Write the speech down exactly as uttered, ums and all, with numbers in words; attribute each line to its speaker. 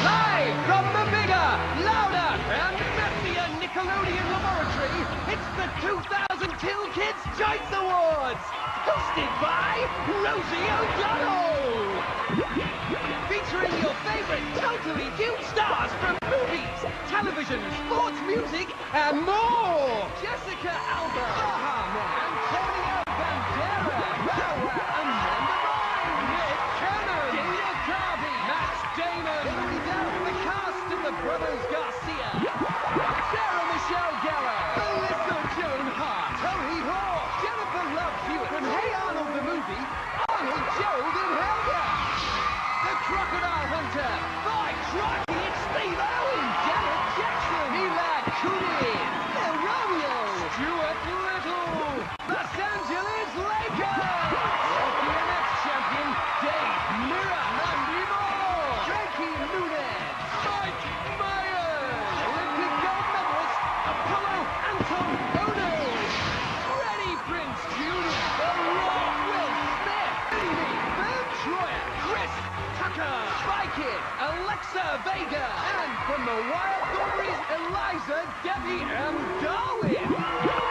Speaker 1: Live from the bigger, louder, and messier Nickelodeon laboratory, it's the two thousand Kill Kids Choice Awards! Hosted by Rosie O'Donnell! Featuring your favorite totally huge stars from movies, television, sports, music, and more! Jessica Alba, Bahama, Antonio Banderas, Wow Amanda Bynes, Nick Cannon, Dana Carvey, Matt Damon, Hilary Duff, the cast of The Brothers Garcia, Sarah Michelle Gellar, Alyssa Joan Hart, Tony Hawk, Jennifer Love Hewitt from Hey Arnold the Movie, Arnold, Gerald and Helga, The Crocodile Hunter, by Crikey, it's Steve Owen, Janet Jackson, Mila Kunis, Lil Romeo, Stuart Little, Los Angeles Lakers, World B M X champion Dave Mirra, Mandy Moore, Frankie Muniz, Mike Myers, Olympic gold medalist Apollo Anton Ono, Freddie Prinze Junior, The Rock, Will Smith, Amy Van Troyer, Chris Tucker, Spy Kid, Alexa Vega, and from the Wild Thornberrys, Eliza, Debbie, and Darwin.